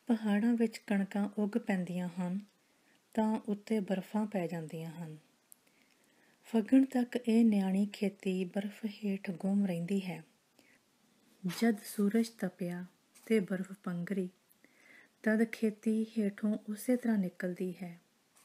ਪਹਾੜਾਂ ਵਿੱਚ ਕਣਕਾਂ ਉੱਗ ਪੈਂਦੀਆਂ ਹਨ ਤਾਂ ਉੱਤੇ ਬਰਫ਼ਾਂ ਪੈ ਜਾਂਦੀਆਂ ਹਨ। ਫੱਗਣ ਤੱਕ ਇਹ ਨਿਆਣੀ ਖੇਤੀ ਬਰਫ਼ ਹੇਠ ਗੁੰਮ ਰਹਿੰਦੀ ਹੈ। ਜਦ ਸੂਰਜ ਤਪਿਆ ਤੇ ਬਰਫ਼ ਪੰਘਰੀ, ਤਦ ਖੇਤੀ ਹੇਠੋਂ ਉਸੇ ਤਰ੍ਹਾਂ ਨਿਕਲਦੀ ਹੈ।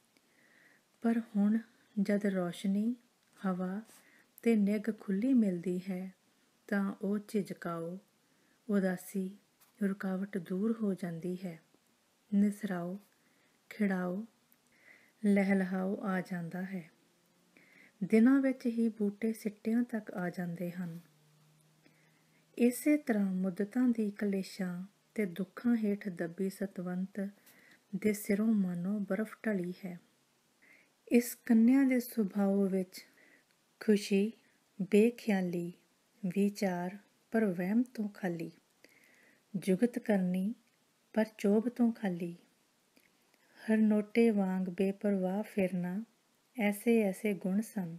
ਪਰ ਹੁਣ ਜਦ ਰੌਸ਼ਨੀ, ਹਵਾ ਤੇ ਨਿੱਘ ਖੁੱਲ੍ਹੀ ਮਿਲਦੀ ਹੈ ਤਾਂ ਉਹ ਝਿਜਕਾਓ, ਉਦਾਸੀ, ਰੁਕਾਵਟ ਦੂਰ ਹੋ ਜਾਂਦੀ ਹੈ। ਨਿਸਰਾਓ, ਖਿੜਾਓ, ਲਹਿਲਹਾਓ ਆ ਜਾਂਦਾ ਹੈ। ਦਿਨਾਂ ਵਿੱਚ ਹੀ ਬੂਟੇ ਸਿੱਟਿਆਂ ਤੱਕ ਆ ਜਾਂਦੇ ਹਨ। ਇਸੇ ਤਰ੍ਹਾਂ ਮੁੱਦਤਾਂ ਦੀ ਕਲੇਸ਼ਾਂ ਤੇ ਦੁੱਖਾਂ ਹੇਠ ਦੱਬੀ ਸਤਵੰਤ ਦੇ ਸਿਰੋਂ ਮਾਨੋ ਬਰਫ਼ ਢਲੀ ਹੈ। ਇਸ ਕੰਨਿਆ ਦੇ ਸੁਭਾਅ ਵਿੱਚ ਖੁਸ਼ੀ, ਬੇਖਿਆਲੀ, ਵਿਚਾਰ ਪਰ ਵਹਿਮ ਤੋਂ ਖਾਲੀ, ਜੁਗਤ ਕਰਨੀ ਪਰ ਚੋਭ ਤੋਂ ਖਾਲੀ, ਹਰਨੋਟੇ ਵਾਂਗ ਬੇਪਰਵਾਹ ਫਿਰਨਾ, ਐਸੇ ਐਸੇ ਗੁਣ ਸਨ।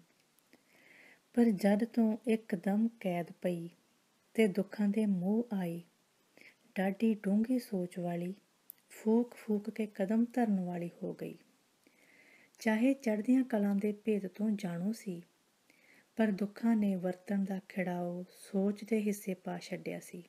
ਪਰ ਜਦ ਤੋਂ ਇੱਕਦਮ ਕੈਦ ਪਈ ਤੇ ਦੁੱਖਾਂ ਦੇ ਮੂੰਹ ਆਈ, ਡਾਢੀ ਡੂੰਘੀ ਸੋਚ ਵਾਲੀ, ਫੂਕ ਫੂਕ ਕੇ ਕਦਮ ਧਰਨ ਵਾਲੀ ਹੋ ਗਈ। ਚਾਹੇ ਚੜ੍ਹਦੀਆਂ ਕਲਾਂ ਦੇ ਭੇਦ ਤੋਂ ਜਾਣੂ ਸੀ, ਪਰ ਦੁੱਖਾਂ ਨੇ ਵਰਤਣ ਦਾ ਖਿੜਾਓ ਸੋਚ ਦੇ ਹਿੱਸੇ ਪਾ ਛੱਡਿਆ ਸੀ।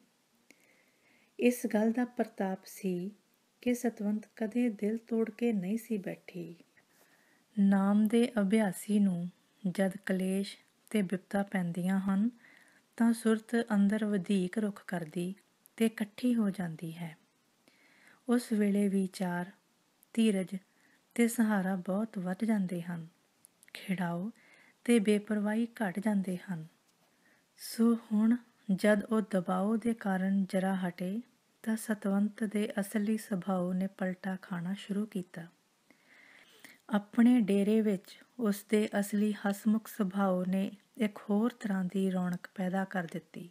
ਇਸ ਗੱਲ ਦਾ ਪ੍ਰਤਾਪ ਸੀ ਕਿ ਸਤਵੰਤ ਕਦੇ ਦਿਲ ਤੋੜ ਕੇ ਨਹੀਂ ਸੀ ਬੈਠੀ। ਨਾਮ ਦੇ ਅਭਿਆਸੀ ਨੂੰ ਜਦ ਕਲੇਸ਼ ਤੇ ਬਿਪਤਾ ਪੈਂਦੀਆਂ ਹਨ ਤਾਂ ਸੁਰਤ ਅੰਦਰ ਵਧੀਕ ਰੁੱਖ ਕਰਦੀ ਤੇ ਇਕੱਠੀ ਹੋ ਜਾਂਦੀ ਹੈ। ਉਸ ਵੇਲੇ ਵਿਚਾਰ, ਧੀਰਜ ਤੇ ਸਹਾਰਾ ਬਹੁਤ ਵੱਧ ਜਾਂਦੇ ਹਨ, ਖਿੜਾਓ ਤੇ ਬੇਪਰਵਾਹੀ ਘਟ ਜਾਂਦੇ ਹਨ। ਸੋ ਹੁਣ ਜਦ ਉਹ ਦਬਾਓ ਦੇ ਕਾਰਨ ਜਰਾ ਹਟੇ ਤਾਂ ਸਤਵੰਤ ਦੇ ਅਸਲੀ ਸੁਭਾਅ ਨੇ ਪਲਟਾ ਖਾਣਾ ਸ਼ੁਰੂ ਕੀਤਾ। ਆਪਣੇ ਡੇਰੇ ਵਿੱਚ ਉਸਦੇ ਅਸਲੀ ਹਸਮੁਖ ਸੁਭਾਅ ਨੇ ਇੱਕ ਹੋਰ ਤਰ੍ਹਾਂ ਦੀ ਰੌਣਕ ਪੈਦਾ ਕਰ ਦਿੱਤੀ।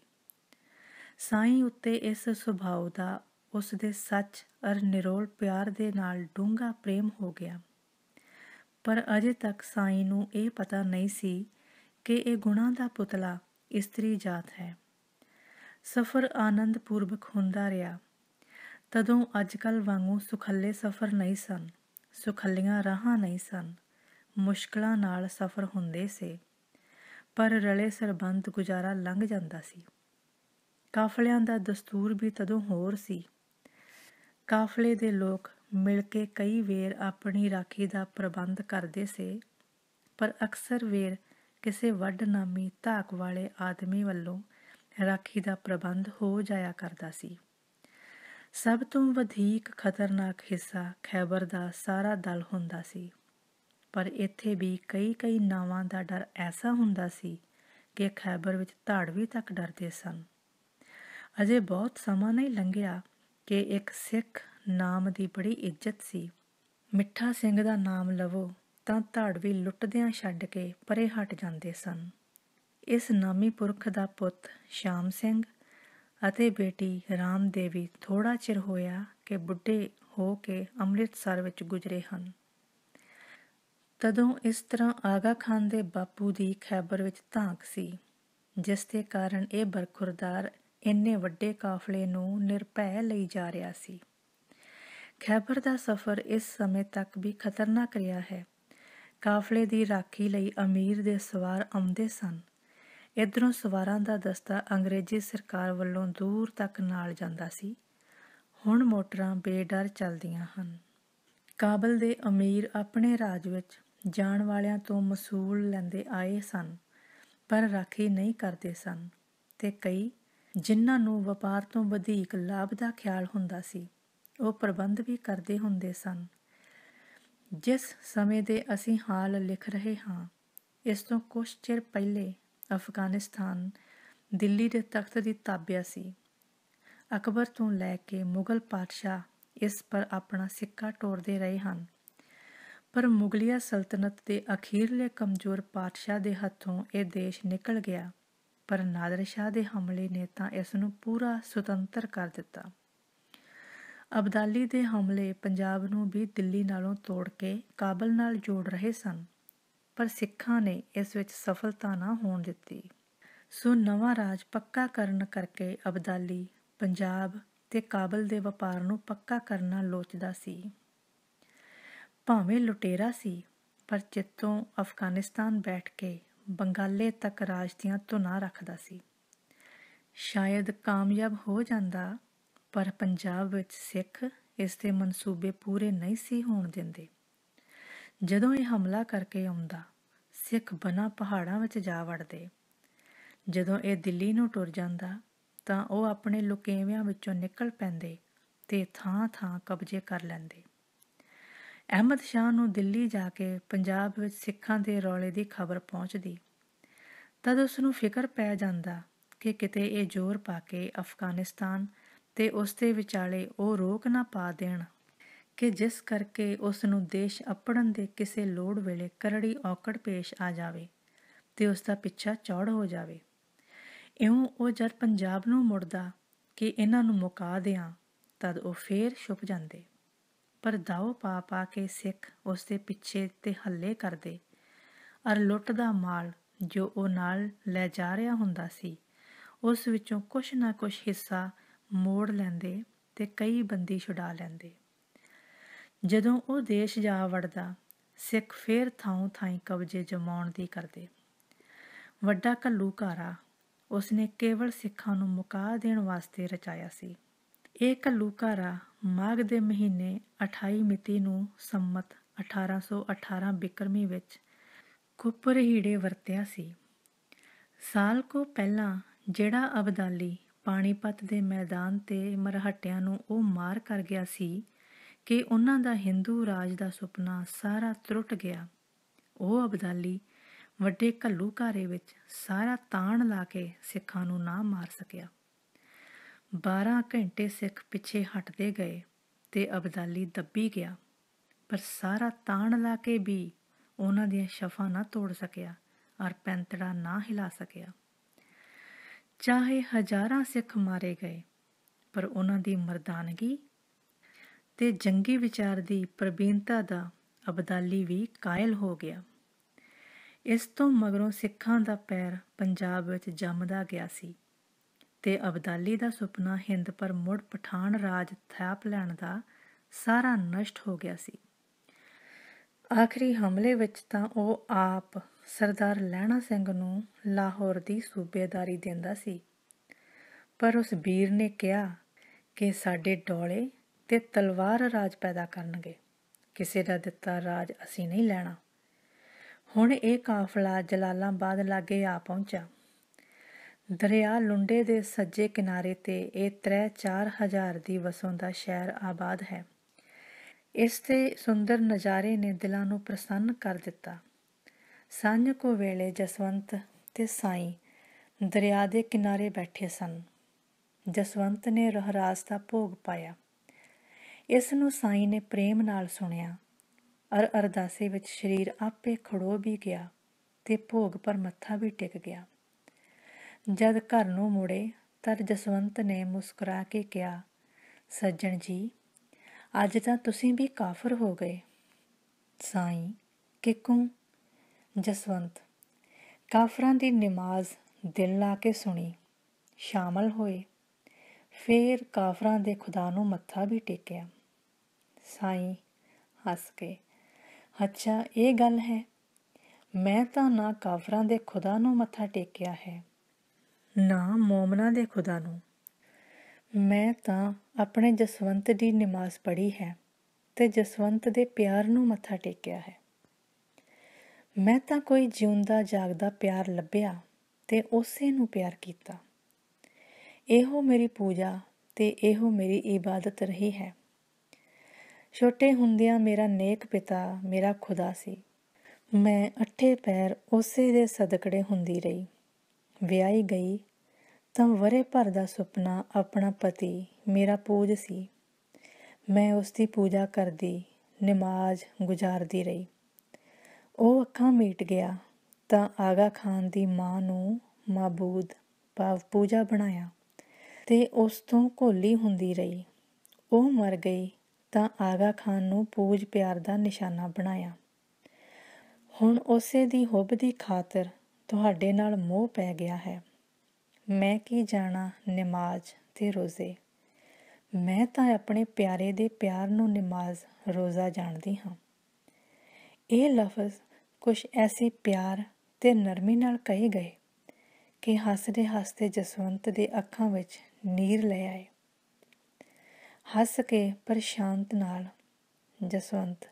ਸਾਈਂ ਉੱਤੇ ਇਸ ਸੁਭਾਅ ਦਾ ਉਸਦੇ ਸੱਚ ਅਰ ਨਿਰੋਲ ਪਿਆਰ ਦੇ ਨਾਲ ਡੂੰਘਾ ਪ੍ਰੇਮ ਹੋ ਗਿਆ। ਪਰ ਅਜੇ ਤੱਕ ਸਾਈਂ ਨੂੰ ਇਹ ਪਤਾ ਨਹੀਂ ਸੀ ਕਿ ਇਹ ਗੁਣਾਂ ਦਾ ਪੁਤਲਾ ਇਸਤਰੀ ਜਾਤ ਹੈ। ਸਫ਼ਰ ਆਨੰਦ ਪੂਰਵਕ ਹੁੰਦਾ ਰਿਹਾ। ਤਦੋਂ ਅੱਜ ਕੱਲ੍ਹ ਵਾਂਗੂ ਸੁਖੱਲੇ ਸਫ਼ਰ ਨਹੀਂ ਸਨ, ਸੁਖੱਲੀਆਂ ਰਾਹਾਂ ਨਹੀਂ ਸਨ, ਮੁਸ਼ਕਲਾਂ ਨਾਲ ਸਫ਼ਰ ਹੁੰਦੇ ਸੇ, ਪਰ ਰਲੇ ਸਰਬੰਧ ਗੁਜ਼ਾਰਾ ਲੰਘ ਜਾਂਦਾ ਸੀ। ਕਾਫਲਿਆਂ ਦਾ ਦਸਤੂਰ ਵੀ ਤਦੋਂ ਹੋਰ ਸੀ। ਕਾਫਲੇ ਦੇ ਲੋਕ ਮਿਲ ਕੇ ਕਈ ਵੇਰ ਆਪਣੀ ਰਾਖੀ ਦਾ ਪ੍ਰਬੰਧ ਕਰਦੇ ਸੇ, ਪਰ ਅਕਸਰ ਵੇਰ ਕਿਸੇ ਵੱਡ ਨਾਮੀ ਧਾਕ ਵਾਲੇ ਆਦਮੀ ਵੱਲੋਂ ਰਾਖੀ ਦਾ ਪ੍ਰਬੰਧ ਹੋ ਜਾਇਆ ਕਰਦਾ ਸੀ। ਸਭ ਤੋਂ ਵਧੇਕ ਖਤਰਨਾਕ ਹਿੱਸਾ ਖੈਬਰ ਦਾ ਸਾਰਾ ਦਲ ਹੁੰਦਾ ਸੀ। ਪਰ ਇੱਥੇ ਵੀ ਕਈ ਕਈ ਨਾਵਾਂ ਦਾ ਡਰ ਐਸਾ ਹੁੰਦਾ ਸੀ ਕਿ ਖੈਬਰ ਵਿੱਚ ਧਾੜਵੀ ਤੱਕ ਡਰਦੇ ਸਨ। ਅਜੇ ਬਹੁਤ ਸਮਾਂ ਨਹੀਂ ਲੰਘਿਆ ਕਿ ਇੱਕ ਸਿੱਖ ਨਾਮ ਦੀ ਬੜੀ ਇੱਜ਼ਤ ਸੀ। ਮਿੱਠਾ ਸਿੰਘ ਦਾ ਨਾਮ ਲਵੋ ਤਾਂ ਧਾੜਵੀ ਲੁੱਟਦਿਆਂ ਛੱਡ ਕੇ ਪਰੇ ਹਟ ਜਾਂਦੇ ਸਨ। ਇਸ ਨਾਮੀ ਪੁਰਖ ਦਾ ਪੁੱਤ ਸ਼ਾਮ ਸਿੰਘ ਅਤੇ ਬੇਟੀ ਰਾਮ ਦੇਵੀ ਥੋੜ੍ਹਾ ਚਿਰ ਹੋਇਆ ਕਿ ਬੁੱਢੇ ਹੋ ਕੇ ਅੰਮ੍ਰਿਤਸਰ ਵਿੱਚ ਗੁਜ਼ਰੇ ਹਨ। ਤਦੋਂ ਇਸ ਤਰ੍ਹਾਂ ਆਗਾ ਖਾਨ ਦੇ ਬਾਪੂ ਦੀ ਖੈਬਰ ਵਿੱਚ ਧਾਕ ਸੀ, ਜਿਸ ਦੇ ਕਾਰਨ ਇਹ ਬਰਖੁਰਦਾਰ ਇੰਨੇ ਵੱਡੇ ਕਾਫਲੇ ਨੂੰ ਨਿਰਭੈ ਲਈ ਜਾ ਰਿਹਾ ਸੀ। ਖੈਬਰ ਦਾ ਸਫ਼ਰ ਇਸ ਸਮੇਂ ਤੱਕ ਵੀ ਖਤਰਨਾਕ ਰਿਹਾ ਹੈ। ਕਾਫਲੇ ਦੀ ਰਾਖੀ ਲਈ ਅਮੀਰ ਦੇ ਸਵਾਰ ਆਉਂਦੇ ਸਨ। ਇੱਧਰੋਂ ਸਵਾਰਾਂ ਦਾ ਦਸਤਾ ਅੰਗਰੇਜ਼ੀ ਸਰਕਾਰ ਵੱਲੋਂ ਦੂਰ ਤੱਕ ਨਾਲ ਜਾਂਦਾ ਸੀ। ਹੁਣ ਮੋਟਰਾਂ ਬੇਡਰ ਚੱਲਦੀਆਂ ਹਨ। ਕਾਬਲ ਦੇ ਅਮੀਰ ਆਪਣੇ ਰਾਜ ਵਿੱਚ ਜਾਣ ਵਾਲਿਆਂ ਤੋਂ ਮਸੂਲ ਲੈਂਦੇ ਆਏ ਸਨ, ਪਰ ਰਾਖੀ ਨਹੀਂ ਕਰਦੇ ਸਨ, ਤੇ ਕਈ ਜਿਨ੍ਹਾਂ ਨੂੰ ਵਪਾਰ ਤੋਂ ਵਧੇਕ ਲਾਭ ਦਾ ਖਿਆਲ ਹੁੰਦਾ ਸੀ, ਉਹ ਪ੍ਰਬੰਧ ਵੀ ਕਰਦੇ ਹੁੰਦੇ ਸਨ। ਜਿਸ ਸਮੇਂ ਦੇ ਅਸੀਂ ਹਾਲ ਲਿਖ ਰਹੇ ਹਾਂ, ਇਸ ਤੋਂ ਕੁਛ ਚਿਰ ਪਹਿਲੇ ਅਫਗਾਨਿਸਤਾਨ ਦਿੱਲੀ ਦੇ ਤਖਤ ਦੀ ਤਾਬਿਆ ਸੀ। ਅਕਬਰ ਤੋਂ ਲੈ ਕੇ ਮੁਗਲ ਪਾਤਸ਼ਾਹ ਇਸ ਪਰ ਆਪਣਾ ਸਿੱਕਾ ਟੋਰਦੇ ਰਹੇ ਹਨ, ਪਰ ਮੁਗਲਿਆ ਸਲਤਨਤ ਦੇ ਅਖੀਰਲੇ ਕਮਜ਼ੋਰ ਪਾਤਸ਼ਾਹ ਦੇ ਹੱਥੋਂ ਇਹ ਦੇਸ਼ ਨਿਕਲ ਗਿਆ। ਪਰ ਨਾਦਰ ਸ਼ਾਹ ਦੇ ਹਮਲੇ ਨੇ ਤਾਂ ਇਸ ਨੂੰ ਪੂਰਾ ਸੁਤੰਤਰ ਕਰ ਦਿੱਤਾ। ਅਬਦਾਲੀ ਦੇ ਹਮਲੇ ਪੰਜਾਬ ਨੂੰ ਵੀ ਦਿੱਲੀ ਨਾਲੋਂ ਤੋੜ ਕੇ ਕਾਬਲ ਨਾਲ ਜੋੜ ਰਹੇ ਸਨ, ਪਰ ਸਿੱਖਾਂ ਨੇ ਇਸ ਵਿੱਚ ਸਫਲਤਾ ਨਾ ਹੋਣ ਦਿੱਤੀ। ਸੋ ਨਵਾਂ ਰਾਜ ਪੱਕਾ ਕਰਨ ਕਰਕੇ ਅਬਦਾਲੀ ਪੰਜਾਬ ਤੇ ਕਾਬਲ ਦੇ ਵਪਾਰ ਨੂੰ ਪੱਕਾ ਕਰਨਾ ਲੋਚਦਾ ਸੀ। ਭਾਵੇਂ ਲੁਟੇਰਾ ਸੀ, ਪਰ ਚਿੱਤੋਂ ਅਫਗਾਨਿਸਤਾਨ ਬੈਠ ਕੇ ਬੰਗਾਲੇ ਤੱਕ ਰਾਜ ਦੀਆਂ ਧੁਨਾਂ ਰੱਖਦਾ ਸੀ। ਸ਼ਾਇਦ ਕਾਮਯਾਬ ਹੋ ਜਾਂਦਾ, ਪਰ ਪੰਜਾਬ ਵਿੱਚ ਸਿੱਖ ਇਸ ਦੇ ਮਨਸੂਬੇ ਪੂਰੇ ਨਹੀਂ ਸੀ ਹੋਣ ਦਿੰਦੇ। ਜਦੋਂ ਇਹ ਹਮਲਾ ਕਰਕੇ ਆਉਂਦਾ, ਸਿੱਖ ਬਨਾਂ ਪਹਾੜਾਂ ਵਿੱਚ ਜਾ ਵੜਦੇ। ਜਦੋਂ ਇਹ ਦਿੱਲੀ ਨੂੰ ਟੁਰ ਜਾਂਦਾ ਤਾਂ ਉਹ ਆਪਣੇ ਲੁਕੇਵਿਆਂ ਵਿੱਚੋਂ ਨਿਕਲ ਪੈਂਦੇ ਤੇ ਥਾਂ ਥਾਂ ਕਬਜ਼ੇ ਕਰ ਲੈਂਦੇ। ਅਹਿਮਦ ਸ਼ਾਹ ਨੂੰ ਦਿੱਲੀ ਜਾ ਕੇ ਪੰਜਾਬ ਵਿੱਚ ਸਿੱਖਾਂ ਦੇ ਰੌਲੇ ਦੀ ਖਬਰ ਪਹੁੰਚਦੀ। ਤਦ ਉਸ ਨੂੰ ਫਿਕਰ ਪੈ ਜਾਂਦਾ ਕਿ ਕਿਤੇ ਇਹ ਜ਼ੋਰ ਪਾ ਕੇ ਅਫਗਾਨਿਸਤਾਨ ਤੇ ਉਸ ਦੇ ਵਿਚਾਲੇ ਉਹ ਰੋਕ ਨਾ ਪਾ ਦੇਣ ਕਿ ਜਿਸ ਕਰਕੇ ਉਸ ਨੂੰ ਦੇਸ਼ ਅੱਪੜਨ ਦੇ ਕਿਸੇ ਲੋੜ ਵੇਲੇ ਕਰੜੀ ਔਕੜ ਪੇਸ਼ ਆ ਜਾਵੇ ਤੇ ਉਸ ਦਾ ਪਿੱਛਾ ਚੌੜ ਹੋ ਜਾਵੇ। ਇਉਂ ਉਹ ਜਦ ਪੰਜਾਬ ਨੂੰ ਮੁੜਦਾ ਕਿ ਇਹਨਾਂ ਨੂੰ ਮੁਕਾ ਦਿਆਂ, ਤਦ ਉਹ ਫੇਰ ਛੁਪ ਜਾਂਦੇ। ਪਰ ਦਾਓ ਪਾ ਪਾ ਕੇ ਸਿੱਖ ਉਸ ਦੇ ਪਿੱਛੇ ਤੇ ਹੱਲੇ ਕਰਦੇ, ਅਰ ਲੁੱਟ ਦਾ ਮਾਲ ਜੋ ਉਹ ਨਾਲ ਲੈ ਜਾ ਰਿਹਾ ਹੁੰਦਾ ਸੀ, ਉਸ ਵਿੱਚੋਂ ਕੁਛ ਨਾ ਕੁਛ ਹਿੱਸਾ ਮੋੜ ਲੈਂਦੇ ਤੇ ਕਈ ਬੰਦੀ ਛੁਡਾ ਲੈਂਦੇ। ਜਦੋਂ ਉਹ ਦੇਸ਼ ਜਾ ਵੜਦਾ, ਸਿੱਖ ਫੇਰ ਥਾਂ ਥਾਈਂ ਕਬਜ਼ੇ ਜਮਾਉਣ ਦੀ ਕਰਦੇ। ਵੱਡਾ ਘੱਲੂਘਾਰਾ ਉਸਨੇ ਕੇਵਲ ਸਿੱਖਾਂ ਨੂੰ ਮੁਕਾ ਦੇਣ ਵਾਸਤੇ ਰਚਾਇਆ ਸੀ। ਇਹ ਘੱਲੂਘਾਰਾ ਮਾਘ ਦੇ ਮਹੀਨੇ 28 ਮਿਤੀ ਨੂੰ ਸੰਮਤ 1818 ਬਿਕਰਮੀ ਵਿੱਚ ਕੁੱਪਰਹੀੜੇ ਵਰਤਿਆ ਸੀ। ਸਾਲ ਕੁ ਪਹਿਲਾਂ ਜਿਹੜਾ ਅਬਦਾਲੀ ਪਾਣੀਪਤ ਦੇ ਮੈਦਾਨ ਤੇ ਮਰਹੱਟਿਆਂ ਨੂੰ ਉਹ ਮਾਰ ਕਰ ਗਿਆ ਸੀ ਕਿ ਉਹਨਾਂ ਦਾ ਹਿੰਦੂ ਰਾਜ ਦਾ ਸੁਪਨਾ ਸਾਰਾ ਤਰੁੱਟ ਗਿਆ, ਉਹ ਅਬਦਾਲੀ ਵੱਡੇ ਘੱਲੂਘਾਰੇ ਵਿੱਚ ਸਾਰਾ ਤਾਣ ਲਾ ਕੇ ਸਿੱਖਾਂ ਨੂੰ ਨਾ ਮਾਰ ਸਕਿਆ। 12 ਘੰਟੇ ਸਿੱਖ ਪਿੱਛੇ ਹਟਦੇ ਗਏ ਤੇ ਅਬਦਾਲੀ ਦੱਬੀ ਗਿਆ, ਪਰ ਸਾਰਾ ਤਾਣ ਲਾ ਕੇ ਵੀ ਉਹਨਾਂ ਦੀਆਂ ਸ਼ਫਾਂ ਨਾ ਤੋੜ ਸਕਿਆ ਔਰ ਪੈਂਤੜਾ ਨਾ ਹਿਲਾ ਸਕਿਆ। ਚਾਹੇ ਹਜ਼ਾਰਾਂ ਸਿੱਖ ਮਾਰੇ ਗਏ, ਪਰ ਉਹਨਾਂ ਦੀ ਮਰਦਾਨਗੀ ਤੇ ਜੰਗੀ ਵਿਚਾਰ ਦੀ ਪ੍ਰਬੀਨਤਾ ਦਾ ਅਬਦਾਲੀ ਵੀ ਕਾਇਲ ਹੋ ਗਿਆ। ਇਸ ਤੋਂ ਮਗਰੋਂ ਸਿੱਖਾਂ ਦਾ ਪੈਰ ਪੰਜਾਬ ਵਿੱਚ ਜੰਮਦਾ ਗਿਆ ਸੀ ਤੇ ਅਬਦਾਲੀ ਦਾ ਸੁਪਨਾ ਹਿੰਦ ਪਰ ਮੁੜ ਪਠਾਨ ਰਾਜ ਥਾਪ ਲੈਣ ਦਾ ਸਾਰਾ ਨਸ਼ਟ ਹੋ ਗਿਆ ਸੀ। ਆਖਰੀ ਹਮਲੇ ਵਿੱਚ ਤਾਂ ਉਹ ਆਪ ਸਰਦਾਰ ਲਹਿਣਾ ਸਿੰਘ ਨੂੰ ਲਾਹੌਰ ਦੀ ਸੂਬੇਦਾਰੀ ਦਿੰਦਾ ਸੀ, ਪਰ ਉਸ ਵੀਰ ਨੇ ਕਿਹਾ ਕਿ ਸਾਡੇ ਡੋਲੇ ਤੇ ਤਲਵਾਰ ਰਾਜ ਪੈਦਾ ਕਰਨਗੇ, ਕਿਸੇ ਦਾ ਦਿੱਤਾ ਰਾਜ ਅਸੀਂ ਨਹੀਂ ਲੈਣਾ। ਹੁਣ ਇਹ ਕਾਫਲਾ ਜਲਾਲਾਬਾਦ ਲਾਗੇ ਆ ਪਹੁੰਚਾ। ਦਰਿਆ ਲੁੰਡੇ ਦੇ ਸੱਜੇ ਕਿਨਾਰੇ ਤੇ ਇਹ 3-4 ਹਜ਼ਾਰ ਦੀ ਵਸੋਂ ਦਾ ਸ਼ਹਿਰ ਆਬਾਦ ਹੈ। ਇਸ ਦੇ ਸੁੰਦਰ ਨਜ਼ਾਰੇ ਨੇ ਦਿਲਾਂ ਨੂੰ ਪ੍ਰਸੰਨ ਕਰ ਦਿੱਤਾ। ਸਾਂਝ ਕੋ ਵੇਲੇ ਜਸਵੰਤ ਤੇ ਸਾਈਂ ਦਰਿਆ ਦੇ ਕਿਨਾਰੇ ਬੈਠੇ ਸਨ। ਜਸਵੰਤ ਨੇ ਰਹਿਰਾਸ ਦਾ ਭੋਗ ਪਾਇਆ। ਇਸ ਨੂੰ ਸਾਈਂ ਨੇ ਪ੍ਰੇਮ ਨਾਲ ਸੁਣਿਆ ਔਰ ਅਰਦਾਸੇ ਵਿੱਚ ਸਰੀਰ ਆਪੇ ਖੜੋ ਵੀ ਗਿਆ ਤੇ ਭੋਗ ਪਰ ਮੱਥਾ ਵੀ ਟਿਕ ਗਿਆ। ਜਦ ਘਰ ਨੂੰ ਮੁੜੇ ਤਦ ਜਸਵੰਤ ਨੇ ਮੁਸਕਰਾ ਕੇ ਕਿਹਾ, ਸੱਜਣ ਜੀ, ਅੱਜ ਤਾਂ ਤੁਸੀਂ ਵੀ ਕਾਫਰ ਹੋ ਗਏ। ਸਾਈਂ, ਕਿਕੂ? ਜਸਵੰਤ, ਕਾਫਰਾਂ ਦੀ ਨਮਾਜ਼ ਦਿਲ ਲਾ ਕੇ ਸੁਣੀ, ਸ਼ਾਮਲ ਹੋਏ, ਫੇਰ ਕਾਫਰਾਂ ਦੇ ਖੁਦਾ ਨੂੰ ਮੱਥਾ ਵੀ ਟੇਕਿਆ। ਸਾਈਂ ਹੱਸ ਕੇ, ਅੱਛਾ ਇਹ ਗੱਲ ਹੈ, ਮੈਂ ਤਾਂ ਨਾ ਕਾਫਰਾਂ ਦੇ ਖੁਦਾ ਨੂੰ ਮੱਥਾ ਟੇਕਿਆ ਹੈ, ਨਾ ਮੋਮਨਾਂ ਦੇ ਖੁਦਾ ਨੂੰ। ਮੈਂ ਤਾਂ ਆਪਣੇ ਜਸਵੰਤ ਦੀ ਨਮਾਜ਼ ਪੜ੍ਹੀ ਹੈ ਤੇ ਜਸਵੰਤ ਦੇ ਪਿਆਰ ਨੂੰ ਮੱਥਾ ਟੇਕਿਆ ਹੈ। ਮੈਂ ਤਾਂ ਕੋਈ ਜਿਉਂਦਾ ਜਾਗਦਾ ਪਿਆਰ ਲੱਭਿਆ ਤੇ ਉਸੇ ਨੂੰ ਪਿਆਰ ਕੀਤਾ। ਇਹੋ ਮੇਰੀ ਪੂਜਾ ਤੇ ਇਹੋ ਮੇਰੀ ਇਬਾਦਤ ਰਹੀ ਹੈ। ਛੋਟੇ ਹੁੰਦਿਆਂ ਮੇਰਾ ਨੇਕ ਪਿਤਾ ਮੇਰਾ ਖੁਦਾ ਸੀ। ਮੈਂ 8 ਪੈਰ ਉਸੇ ਦੇ ਸਦਕੜੇ ਹੁੰਦੀ ਰਹੀ। ਵਿਆਹੀ ਗਈ ਤਾਂ ਵਰੇ ਭਰ ਦਾ ਸੁਪਨਾ ਆਪਣਾ ਪਤੀ ਮੇਰਾ ਪੂਜ ਸੀ। ਮੈਂ ਉਸ ਦੀ ਪੂਜਾ ਕਰਦੀ, ਨਮਾਜ਼ ਗੁਜ਼ਾਰਦੀ ਰਹੀ। ਉਹ ਅੱਖਾਂ ਮੀਟ ਗਿਆ ਤਾਂ ਆਗਾ ਖਾਨ ਦੀ ਮਾਂ ਨੂੰ ਮਾਬੂਦ ਭਾਵ ਪੂਜਾ ਬਣਾਇਆ ਤੇ ਉਸ ਤੋਂ ਘੋਲੀ ਹੁੰਦੀ ਰਹੀ। ਉਹ ਮਰ ਗਈ ਤਾਂ ਆਗਾ ਖਾਨ ਨੂੰ ਪੂਜ ਪਿਆਰ ਦਾ ਨਿਸ਼ਾਨਾ ਬਣਾਇਆ। ਹੁਣ ਉਸੇ ਦੀ ਹੁੱਬ ਦੀ ਖਾਤਰ ਤੁਹਾਡੇ ਨਾਲ ਮੋਹ ਪੈ ਗਿਆ ਹੈ। ਮੈਂ ਕੀ ਜਾਣਾ ਨਮਾਜ਼ ਤੇ ਰੋਜ਼ੇ। ਮੈਂ ਤਾਂ ਆਪਣੇ ਪਿਆਰੇ ਦੇ ਪਿਆਰ ਨੂੰ ਨਮਾਜ਼ ਰੋਜ਼ਾ ਜਾਣਦੀ ਹਾਂ। ਇਹ ਲਫ਼ਜ਼ ਕੁਛ ਐਸੇ ਪਿਆਰ ਤੇ ਨਰਮੀ ਨਾਲ ਕਹੇ ਗਏ ਕਿ ਹੱਸਦੇ ਹੱਸਦੇ ਜਸਵੰਤ ਦੇ ਅੱਖਾਂ ਵਿੱਚ ਨੀਰ ਲੈ ਆਏ। ਹੱਸ ਕੇ ਪਰ ਸ਼ਾਂਤ ਨਾਲ, ਜਸਵੰਤ,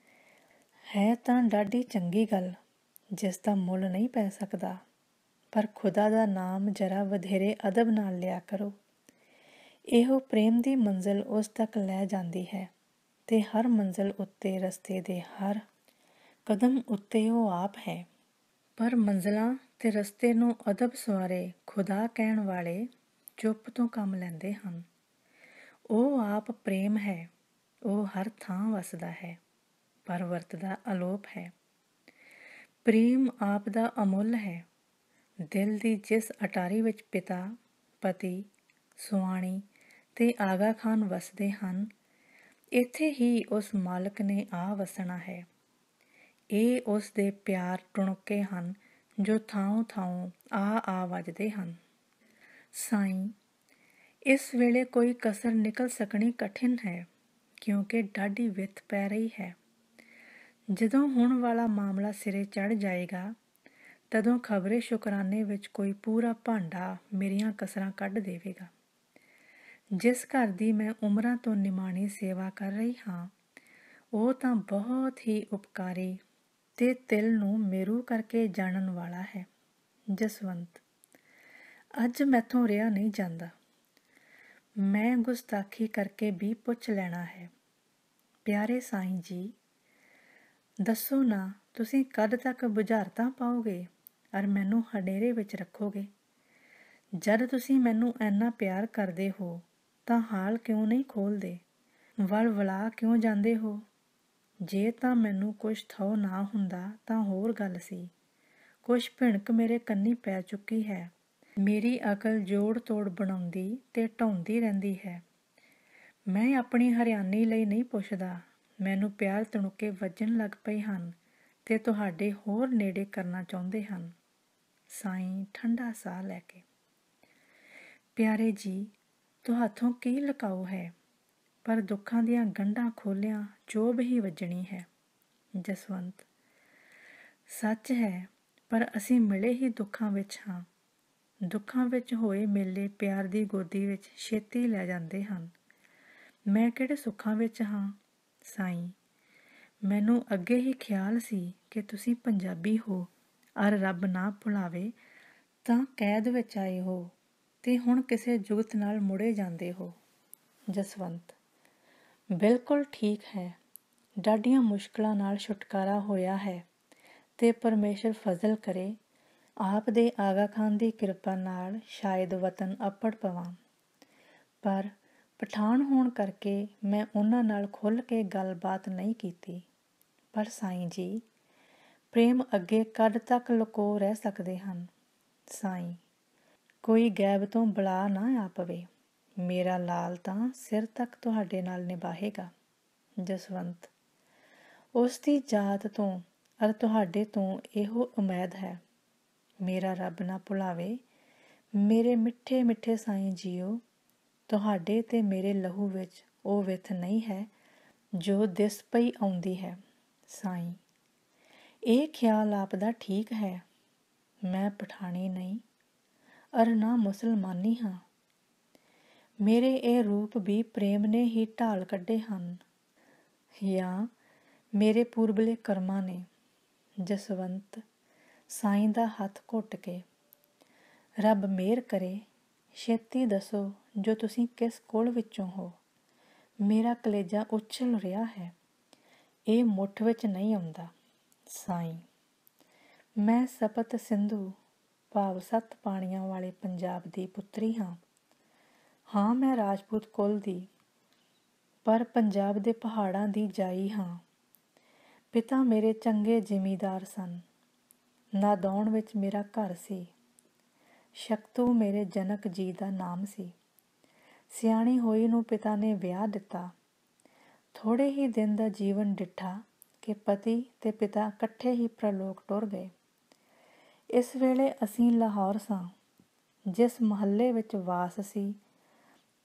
ਹੈ ਤਾਂ ਡਾਢੀ ਚੰਗੀ ਗੱਲ ਜਿਸ ਦਾ ਮੁੱਲ ਨਹੀਂ ਪੈ ਸਕਦਾ, ਪਰ ਖੁਦਾ ਦਾ ਨਾਮ ਜਰਾ ਵਧੇਰੇ ਅਦਬ ਨਾਲ ਲਿਆ ਕਰੋ। ਇਹੋ ਪ੍ਰੇਮ ਦੀ ਮੰਜ਼ਿਲ ਉਸ ਤੱਕ ਲੈ ਜਾਂਦੀ ਹੈ ਤੇ ਹਰ ਮੰਜ਼ਿਲ ਉੱਤੇ ਰਸਤੇ ਦੇ ਹਰ ਕਦਮ ਉੱਤੇ ਉਹ ਆਪ ਹੈ। ਪਰ ਮੰਜ਼ਿਲਾਂ ਤੇ ਰਸਤੇ ਨੂੰ ਅਦਬ ਸਵਾਰੇ ਖੁਦਾ ਕਹਿਣ ਵਾਲੇ ਚੁੱਪ ਤੋਂ ਕੰਮ ਲੈਂਦੇ ਹਨ। ਉਹ ਆਪ ਪ੍ਰੇਮ ਹੈ, ਉਹ ਹਰ ਥਾਂ ਵਸਦਾ ਹੈ ਪਰ ਵਰਤਦਾ ਅਲੋਪ ਹੈ। ਪ੍ਰੇਮ ਆਪ ਦਾ ਅਮੁੱਲ ਹੈ। ਦਿਲ ਦੀ ਜਿਸ ਅਟਾਰੀ ਵਿੱਚ ਪਿਤਾ, ਪਤੀ, ਸੁਆਣੀ ਤੇ ਆਗਾ ਖਾਨ ਵਸਦੇ ਹਨ, ਇੱਥੇ ਹੀ ਉਸ ਮਾਲਕ ਨੇ ਆ ਵਸਣਾ ਹੈ। ਇਹ ਉਸ ਦੇ ਪਿਆਰ ਟੁਣਕੇ ਹਨ ਜੋ ਥਾਉ ਥਾਉ ਆ ਵੱਜਦੇ ਹਨ। ਸਾਈਂ, ਇਸ ਵੇਲੇ ਕੋਈ ਕਸਰ ਨਿਕਲ ਸਕਣੀ ਕਠਿਨ ਹੈ ਕਿਉਂਕਿ ਡਾਢੀ ਵਿੱਥ ਪੈ ਰਹੀ ਹੈ। ਜਦੋਂ ਹੁਣ ਵਾਲਾ ਮਾਮਲਾ ਸਿਰੇ ਚੜ੍ਹ ਜਾਏਗਾ ਤਦੋਂ ਖਬਰੇ ਸ਼ੁਕਰਾਨੇ ਵਿੱਚ ਕੋਈ ਪੂਰਾ ਭਾਂਡਾ ਮੇਰੀਆਂ ਕਸਰਾਂ ਕੱਢ ਦੇਵੇਗਾ। ਜਿਸ ਘਰ ਦੀ ਮੈਂ ਉਮਰਾਂ ਤੋਂ ਨਿਮਾਣੀ ਸੇਵਾ ਕਰ ਰਹੀ ਹਾਂ, ਉਹ ਤਾਂ ਬਹੁਤ ਹੀ ਉਪਕਾਰੀ ਤੇ ਤਿਲ ਨੂੰ ਮੇਰੂ ਕਰਕੇ ਜਾਣਨ ਵਾਲਾ ਹੈ। ਜਸਵੰਤ, ਅੱਜ ਮੈਥੋਂ ਰਿਹਾ ਨਹੀਂ ਜਾਂਦਾ। ਮੈਂ ਗੁਸਤਾਖੀ ਕਰਕੇ ਵੀ ਪੁੱਛ ਲੈਣਾ ਹੈ। ਪਿਆਰੇ ਸਾਈਂ ਜੀ, ਦੱਸੋ ਨਾ, ਤੁਸੀਂ ਕਦ ਤੱਕ ਬੁਝਾਰਤਾਂ ਪਾਓਗੇ ਔਰ ਮੈਨੂੰ ਹਨੇਰੇ ਵਿੱਚ ਰੱਖੋਗੇ? ਜਦ ਤੁਸੀਂ ਮੈਨੂੰ ਇੰਨਾ ਪਿਆਰ ਕਰਦੇ ਹੋ ਤਾਂ ਹਾਲ ਕਿਉਂ ਨਹੀਂ ਖੋਲ੍ਹਦੇ? ਵਲਵਲਾ ਕਿਉਂ ਜਾਂਦੇ ਹੋ? ਜੇ ਤਾਂ ਮੈਨੂੰ ਕੁਛ ਥਹੁ ਨਾ ਹੁੰਦਾ ਤਾਂ ਹੋਰ ਗੱਲ ਸੀ। ਕੁਛ ਭਿਣਕ ਮੇਰੇ ਕੰਨੀ ਪੈ ਚੁੱਕੀ ਹੈ। ਮੇਰੀ ਅਕਲ ਜੋੜ ਤੋੜ ਬਣਾਉਂਦੀ ਤੇ ਢਾਉਂਦੀ ਰਹਿੰਦੀ ਹੈ। ਮੈਂ ਆਪਣੀ ਹਰਿਆਣੀ ਲਈ ਨਹੀਂ ਪੁੱਛਦਾ। ਮੈਨੂੰ ਪਿਆਰ ਤਣੁਕੇ ਵੱਜਣ ਲੱਗ ਪਏ ਹਨ ਤੇ ਤੁਹਾਡੇ ਹੋਰ ਨੇੜੇ ਕਰਨਾ ਚਾਹੁੰਦੇ ਹਨ। ਸਾਈਂ ਠੰਡਾ ਸਾਹ ਲੈ ਕੇ, ਪਿਆਰੇ ਜੀ, ਤੁਹਾਥੋਂ ਕੀ ਲੁਕਾਓ ਹੈ? ਪਰ ਦੁੱਖਾਂ ਦੀਆਂ ਗੰਢਾਂ ਖੋਲ੍ਹਿਆਂ ਚੋਭ ਹੀ ਵੱਜਣੀ ਹੈ। ਜਸਵੰਤ, ਸੱਚ ਹੈ, ਪਰ ਅਸੀਂ ਮਿਲੇ ਹੀ ਦੁੱਖਾਂ ਵਿੱਚ ਹਾਂ। ਦੁੱਖਾਂ ਵਿੱਚ ਹੋਏ ਮੇਲੇ ਪਿਆਰ ਦੀ ਗੋਦੀ ਵਿੱਚ ਛੇਤੀ ਲੈ ਜਾਂਦੇ ਹਨ। ਮੈਂ ਕਿਹੜੇ ਸੁੱਖਾਂ ਵਿੱਚ ਹਾਂ? ਸਾਈਂ, ਮੈਨੂੰ ਅੱਗੇ ਹੀ ਖਿਆਲ ਸੀ ਕਿ ਤੁਸੀਂ ਪੰਜਾਬੀ ਹੋ ਔਰ ਰੱਬ ਨਾ ਭੁਲਾਵੇ ਤਾਂ ਕੈਦ ਵਿੱਚ ਆਏ ਹੋ ਤੇ ਹੁਣ ਕਿਸੇ ਜੁਗਤ ਨਾਲ ਮੁੜੇ ਜਾਂਦੇ ਹੋ। ਜਸਵੰਤ, ਬਿਲਕੁਲ ਠੀਕ ਹੈ। ਡਾਢੀਆਂ ਮੁਸ਼ਕਿਲਾਂ ਨਾਲ ਛੁਟਕਾਰਾ ਹੋਇਆ ਹੈ ਤੇ ਪਰਮੇਸ਼ਰ ਫਜ਼ਲ ਕਰੇ ਆਪ ਦੇ ਆਗਾ ਖਾਨ ਦੀ ਕਿਰਪਾ ਨਾਲ ਸ਼ਾਇਦ ਵਤਨ ਅੱਪੜ ਪਵਾਂ। ਪਰ ਪਠਾਨ ਹੋਣ ਕਰਕੇ ਮੈਂ ਉਹਨਾਂ ਨਾਲ ਖੁੱਲ੍ਹ ਕੇ ਗੱਲਬਾਤ ਨਹੀਂ ਕੀਤੀ। ਪਰ ਸਾਈਂ ਜੀ, ਪ੍ਰੇਮ ਅੱਗੇ ਕਦ ਤੱਕ ਲੁਕੋ ਰਹਿ ਸਕਦੇ ਹਨ? ਸਾਈਂ, ਕੋਈ ਗੈਬ ਤੋਂ ਬਲਾ ਨਾ ਆ ਪਵੇ। ਮੇਰਾ ਲਾਲ ਤਾਂ ਸਿਰ ਤੱਕ ਤੁਹਾਡੇ ਨਾਲ ਨਿਭਾਹੇਗਾ। ਜਸਵੰਤ, ਉਸ ਦੀ ਜਾਤ ਤੋਂ ਔਰ ਤੁਹਾਡੇ ਤੋਂ ਇਹੋ ਉਮੀਦ ਹੈ। ਮੇਰਾ ਰੱਬ ਨਾ ਭੁਲਾਵੇ। ਮੇਰੇ ਮਿੱਠੇ ਮਿੱਠੇ ਸਾਈਂ ਜੀਓ, ਤੁਹਾਡੇ ਤੇ ਮੇਰੇ ਲਹੂ ਵਿੱਚ ਉਹ ਵਿੱਥ ਨਹੀਂ ਹੈ ਜੋ ਦਿਸ ਪਈ ਆਉਂਦੀ ਹੈ। ਸਾਈਂ, ਇਹ ਖਿਆਲ ਆਪ ਦਾ ਠੀਕ ਹੈ। ਮੈਂ ਪਠਾਣੀ ਨਹੀਂ ਔਰ ਨਾ ਮੁਸਲਮਾਨੀ ਹਾਂ। ਮੇਰੇ ਇਹ ਰੂਪ ਵੀ ਪ੍ਰੇਮ ਨੇ ਹੀ ਢਾਲ ਕੱਢੇ ਹਨ ਜਾਂ ਮੇਰੇ ਪੂਰਬਲੇ ਕਰਮਾਂ ਨੇ। ਜਸਵੰਤ, ਸਾਈਂ ਦਾ ਹੱਥ ਘੁੱਟ ਕੇ, ਰੱਬ ਮਿਹਰ ਕਰੇ। ਛੇਤੀ ਦੱਸੋ ਜੋ ਤੁਸੀਂ ਕਿਸ ਕੁਲ ਵਿੱਚੋਂ ਹੋ। ਮੇਰਾ ਕਲੇਜਾ ਉਛਲ ਰਿਹਾ ਹੈ, ਇਹ ਮੁੱਠ ਵਿੱਚ ਨਹੀਂ ਆਉਂਦਾ। ਸਾਈਂ, ਮੈਂ ਸਪਤ ਸਿੰਧੂ ਭਾਵ 7 ਪਾਣੀਆਂ ਵਾਲੇ ਪੰਜਾਬ ਦੀ ਪੁੱਤਰੀ ਹਾਂ। ਹਾਂ, ਮੈਂ ਰਾਜਪੂਤ ਕੁਲ ਦੀ, ਪਰ ਪੰਜਾਬ ਦੇ ਪਹਾੜਾਂ ਦੀ ਜਾਈ ਹਾਂ। ਪਿਤਾ ਮੇਰੇ ਚੰਗੇ ਜ਼ਿਮੀਂਦਾਰ ਸਨ। ਨਾਦੌਣ ਵਿੱਚ ਮੇਰਾ ਘਰ ਸੀ। ਸ਼ਕਤੂ ਮੇਰੇ ਜਨਕ ਜੀ ਦਾ ਨਾਮ ਸੀ। ਸਿਆਣੀ ਹੋਈ ਨੂੰ ਪਿਤਾ ਨੇ ਵਿਆਹ ਦਿੱਤਾ। ਥੋੜ੍ਹੇ ਹੀ ਦਿਨ ਦਾ ਜੀਵਨ ਡਿੱਠਾ ਕਿ ਪਤੀ ਤੇ ਪਿਤਾ ਇਕੱਠੇ ਹੀ ਪ੍ਰਲੋਕ ਟੁਰ ਗਏ। ਇਸ ਵੇਲੇ ਅਸੀਂ ਲਾਹੌਰ ਸਾਂ। ਜਿਸ ਮੁਹੱਲੇ ਵਿੱਚ ਵਾਸ ਸੀ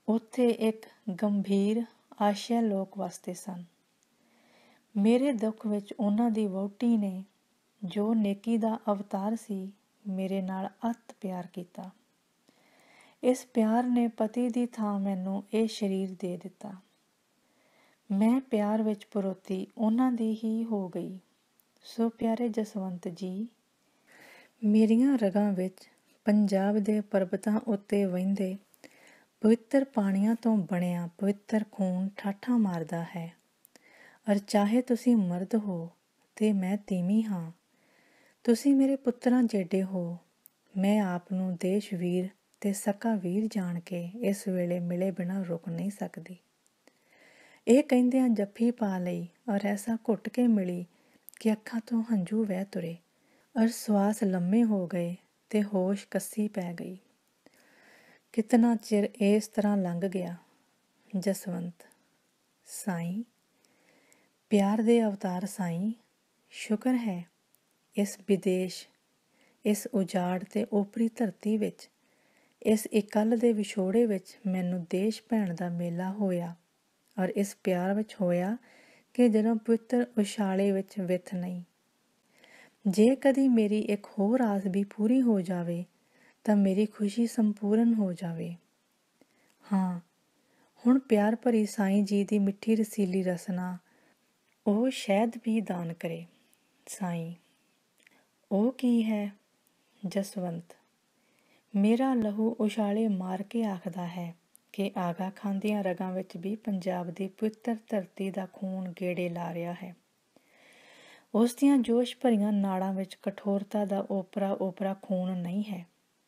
ਉੱਥੇ ਇੱਕ ਗੰਭੀਰ ਆਸ਼ਾ ਲੋਕ ਵਸਦੇ ਸਨ। ਮੇਰੇ ਦੁੱਖ ਵਿੱਚ ਉਹਨਾਂ ਦੀ ਵਹੁਟੀ ਨੇ, ਜੋ ਨੇਕੀ ਦਾ ਅਵਤਾਰ ਸੀ, ਮੇਰੇ ਨਾਲ ਅਤ ਪਿਆਰ ਕੀਤਾ। ਇਸ ਪਿਆਰ ਨੇ ਪਤੀ ਦੀ ਥਾਂ ਮੈਨੂੰ ਇਹ ਸਰੀਰ ਦੇ ਦਿੱਤਾ। ਮੈਂ ਪਿਆਰ ਵਿੱਚ ਪਰੋਤੀ ਉਹਨਾਂ ਦੀ ਹੀ ਹੋ ਗਈ। ਸੋ ਪਿਆਰੇ ਜਸਵੰਤ ਜੀ, ਮੇਰੀਆਂ ਰਗਾਂ ਵਿੱਚ ਪੰਜਾਬ ਦੇ ਪਰਬਤਾਂ ਉੱਤੇ ਵਹਿੰਦੇ ਪਵਿੱਤਰ ਪਾਣੀਆਂ ਤੋਂ ਬਣਿਆ ਪਵਿੱਤਰ ਖੂਨ ਠਾਠਾਂ ਮਾਰਦਾ ਹੈ। ਔਰ ਚਾਹੇ ਤੁਸੀਂ ਮਰਦ ਹੋ ਤੇ ਮੈਂ ਤੀਵੀਂ ਹਾਂ, ਤੁਸੀਂ ਮੇਰੇ ਪੁੱਤਰਾਂ ਜਿਹੇ ਹੋ। ਮੈਂ ਆਪ ਨੂੰ ਦੇਸ਼ ਵੀਰ ਤੇ ਸਕਾ ਵੀਰ ਜਾਣ ਕੇ ਇਸ ਵੇਲੇ ਮਿਲੇ ਬਿਨਾਂ ਰੁਕ ਨਹੀਂ ਸਕਦੀ। ਇਹ ਕਹਿੰਦਿਆਂ ਜੱਫੀ ਪਾ ਲਈ ਔਰ ਐਸਾ ਘੁੱਟ ਕੇ ਮਿਲੀ ਕਿ ਅੱਖਾਂ ਤੋਂ ਹੰਝੂ ਵਹਿ ਤੁਰੇ ਔਰ ਸਵਾਸ ਲੰਮੇ ਹੋ ਗਏ ਤੇ ਹੋਸ਼ ਕੱਸੀ ਪੈ ਗਈ। ਕਿਤਨਾ ਚਿਰ ਇਸ ਤਰ੍ਹਾਂ ਲੰਘ ਗਿਆ। ਜਸਵੰਤ। ਸਾਈਂ, ਪਿਆਰ ਦੇ ਅਵਤਾਰ ਸਾਈਂ, ਸ਼ੁਕਰ ਹੈ ਇਸ ਵਿਦੇਸ਼, ਇਸ ਉਜਾੜ ਤੇ ਓਪਰੀ ਧਰਤੀ ਵਿੱਚ, ਇਸ ਇਕੱਲ ਦੇ ਵਿਛੋੜੇ ਵਿੱਚ ਮੈਨੂੰ ਦੇਸ਼ ਭੈਣ ਦਾ ਮੇਲਾ ਹੋਇਆ। ਔਰ ਇਸ ਪਿਆਰ ਵਿੱਚ ਹੋਇਆ ਕਿ ਜਦੋਂ ਪਵਿੱਤਰ ਉਛਾਲੇ ਵਿੱਚ ਵਿੱਥ ਨਹੀਂ। ਜੇ ਕਦੀ ਮੇਰੀ ਇੱਕ ਹੋਰ ਆਸ ਵੀ ਪੂਰੀ ਹੋ ਜਾਵੇ ਤਾਂ ਮੇਰੀ ਖੁਸ਼ੀ ਸੰਪੂਰਨ ਹੋ ਜਾਵੇ। ਹਾਂ, ਹੁਣ ਪਿਆਰ ਭਰੀ ਸਾਈਂ ਜੀ ਦੀ ਮਿੱਠੀ ਰਸੀਲੀ ਰਸਨਾ, ਉਹ ਸ਼ਹਿਦ ਵੀ ਦਾਨ ਕਰੇ। ਸਾਈਂ। ਉਹ ਕੀ ਹੈ? ਜਸਵੰਤ। ਮੇਰਾ ਲਹੂ ਉਛਾਲੇ ਮਾਰ ਕੇ ਆਖਦਾ ਹੈ ਕਿ ਆਗਾ ਖਾਨ ਦੀਆਂ ਰਗਾਂ ਵਿੱਚ ਵੀ ਪੰਜਾਬ ਦੀ ਪਵਿੱਤਰ ਧਰਤੀ ਦਾ ਖੂਨ ਗੇੜੇ ਲਾ ਰਿਹਾ ਹੈ। ਉਸ ਦੀਆਂ ਜੋਸ਼ ਭਰੀਆਂ ਨਾੜਾਂ ਵਿੱਚ ਕਠੋਰਤਾ ਦਾ ਓਪਰਾ ਖੂਨ ਨਹੀਂ ਹੈ।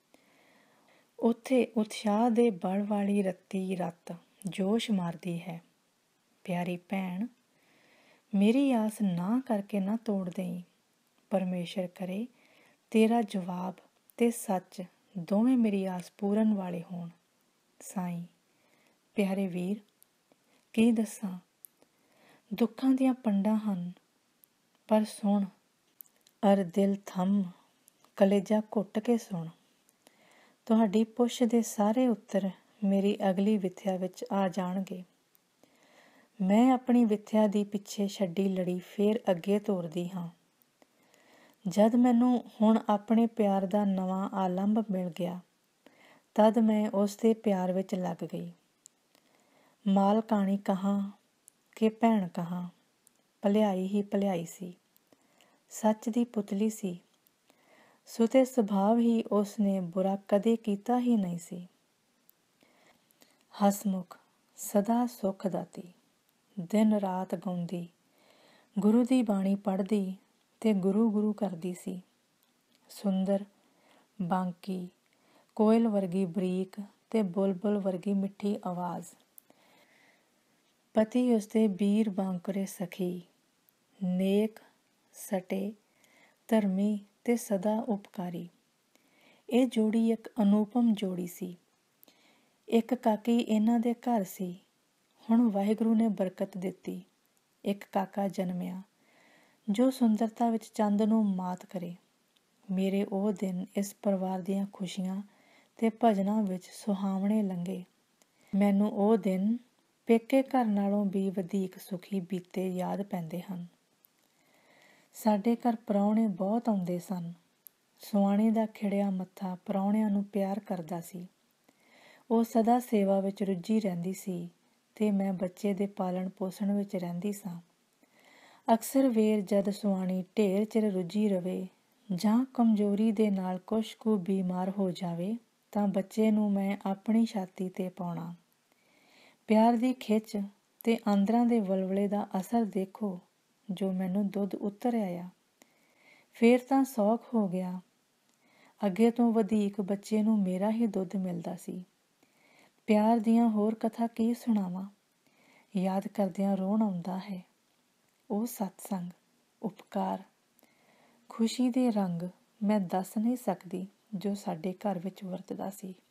ਉੱਥੇ ਉਤਸ਼ਾਹ ਦੇ ਬਲ ਵਾਲੀ ਰੱਤੀ ਰਤ ਜੋਸ਼ ਮਾਰਦੀ ਹੈ। ਪਿਆਰੀ ਭੈਣ, ਮੇਰੀ ਆਸ ਨਾ ਕਰਕੇ ਨਾ ਤੋੜ ਦੇਈਂ। ਪਰਮੇਸ਼ਰ ਕਰੇ ਤੇਰਾ ਜਵਾਬ ਤੇ ਸੱਚ ਦੋਵੇਂ ਮੇਰੀ ਆਸ ਪੂਰਨ ਵਾਲੇ ਹੋਣ। ਸਾਈਂ। ਪਿਆਰੇ ਵੀਰ, ਕੀ ਦੱਸਾਂ, ਦੁੱਖਾਂ ਦੀਆਂ ਪੰਡਾਂ ਹਨ, ਪਰ ਸੁਣ ਅਰ ਦਿਲ ਥੰਮ, ਕਲੇਜਾ ਘੁੱਟ ਕੇ ਸੁਣ। ਤੁਹਾਡੀ ਪੁੱਛ ਦੇ ਸਾਰੇ ਉੱਤਰ ਮੇਰੀ ਅਗਲੀ ਵਿੱਥਿਆ ਵਿੱਚ ਆ ਜਾਣਗੇ। ਮੈਂ ਆਪਣੀ ਵਿੱਥਿਆ ਦੀ ਪਿੱਛੇ ਛੱਡੀ ਲੜੀ ਫੇਰ ਅੱਗੇ ਤੋਰਦੀ ਹਾਂ। ਜਦ ਮੈਨੂੰ ਹੁਣ ਆਪਣੇ ਪਿਆਰ ਦਾ ਨਵਾਂ ਆਲੰਬ ਮਿਲ ਗਿਆ, ਤਦ ਮੈਂ ਉਸ ਦੇ ਪਿਆਰ ਵਿੱਚ ਲੱਗ ਗਈ। ਮਾਲ ਕਾਣੀ ਕਹਾਂ ਕਿ ਭੈਣ ਕਹਾਂ, ਭਲਿਆਈ ਹੀ ਭਲਿਆਈ ਸੀ। ਸੱਚ ਦੀ ਪੁਤਲੀ ਸੀ। ਸੁਤੇ ਸੁਭਾਵ ਹੀ ਉਸ ਨੇ ਬੁਰਾ ਕਦੇ ਕੀਤਾ ਹੀ ਨਹੀਂ ਸੀ। ਹਸਮੁਖ, ਸਦਾ ਸੁੱਖ ਦਾਤੀ, ਦਿਨ ਰਾਤ ਗਾਉਂਦੀ, ਗੁਰੂ ਦੀ ਬਾਣੀ ਪੜ੍ਹਦੀ ਤੇ ਗੁਰੂ ਗੁਰੂ ਕਰਦੀ ਸੀ। ਸੁੰਦਰ, ਬਾਂਕੀ, ਕੋਇਲ ਵਰਗੀ ਬਰੀਕ ਤੇ ਬੁਲਬੁਲ ਵਰਗੀ ਮਿੱਠੀ ਆਵਾਜ਼। ਪਤੀ ਉਸਦੇ ਬੀਰ ਬਾਂਕਰੇ ਸਖੀ, ਨੇਕ, ਸਟੇ, ਧਰਮੀ ਤੇ ਸਦਾ ਉਪਕਾਰੀ। ਇਹ ਜੋੜੀ ਇੱਕ ਅਨੂਪਮ ਜੋੜੀ ਸੀ। ਇੱਕ ਕਾਕੀ ਇਹਨਾਂ ਦੇ ਘਰ ਸੀ। ਹੁਣ ਵਾਹਿਗੁਰੂ ਨੇ ਬਰਕਤ ਦਿੱਤੀ। ਇੱਕ ਕਾਕਾ ਜਨਮਿਆ ਜੋ ਸੁੰਦਰਤਾ ਵਿੱਚ ਚੰਦ ਨੂੰ ਮਾਤ ਕਰੇ। ਮੇਰੇ ਉਹ ਦਿਨ ਇਸ ਪਰਿਵਾਰ ਦੀਆਂ ਖੁਸ਼ੀਆਂ ਤੇ ਭਜਨਾਂ ਵਿੱਚ ਸੁਹਾਵਣੇ ਲੰਘੇ। ਮੈਨੂੰ ਉਹ ਦਿਨ ਪੇਕੇ ਘਰ ਨਾਲੋਂ ਵੀ ਵਧੇਕ ਸੁਖੀ ਬੀਤੇ ਯਾਦ ਪੈਂਦੇ ਹਨ। ਸਾਡੇ ਘਰ ਪ੍ਰਾਹੁਣੇ ਬਹੁਤ ਆਉਂਦੇ ਸਨ। ਸੁਆਣੀ ਦਾ ਖਿੜਿਆ ਮੱਥਾ ਪ੍ਰਾਹੁਣਿਆਂ ਨੂੰ ਪਿਆਰ ਕਰਦਾ ਸੀ। ਉਹ ਸਦਾ ਸੇਵਾ ਵਿੱਚ ਰੁੱਝੀ ਰਹਿੰਦੀ ਸੀ ਤੇ ਮੈਂ ਬੱਚੇ ਦੇ ਪਾਲਣ ਪੋਸ਼ਣ ਵਿੱਚ ਰਹਿੰਦੀ ਸਾਂ। ਅਕਸਰ ਵੇਰ ਜਦ ਸੁਆਣੀ ਢੇਰ ਚਿਰ ਰੁੱਝੀ ਰਵੇ ਜਾਂ ਕਮਜ਼ੋਰੀ ਦੇ ਨਾਲ ਕੁਛ ਕੁ ਬਿਮਾਰ ਹੋ ਜਾਵੇ ਤਾਂ ਬੱਚੇ ਨੂੰ ਮੈਂ ਆਪਣੀ ਛਾਤੀ 'ਤੇ ਪਾਉਣਾ। ਪਿਆਰ ਦੀ ਖਿੱਚ ਤੇ ਆਂਦਰਾਂ ਦੇ ਵਲਵਲੇ ਦਾ ਅਸਰ ਦੇਖੋ ਜੋ ਮੈਨੂੰ ਦੁੱਧ ਉਤਰ ਆਇਆ। ਫੇਰ ਤਾਂ ਸੌਖ ਹੋ ਗਿਆ। ਅੱਗੇ ਤੋਂ ਵਧੇਕ ਬੱਚੇ ਨੂੰ ਮੇਰਾ ਹੀ ਦੁੱਧ ਮਿਲਦਾ ਸੀ। ਪਿਆਰ ਦੀਆਂ ਹੋਰ ਕਥਾ ਕੀ ਸੁਣਾਵਾਂ, ਯਾਦ ਕਰਦਿਆਂ ਰੋਣ ਆਉਂਦਾ ਹੈ। ਉਹ ਸਤਸੰਗ, ਉਪਕਾਰ, ਖੁਸ਼ੀ ਦੇ ਰੰਗ ਮੈਂ ਦੱਸ ਨਹੀਂ ਸਕਦੀ ਜੋ ਸਾਡੇ ਘਰ ਵਿੱਚ ਵਰਤਦਾ ਸੀ।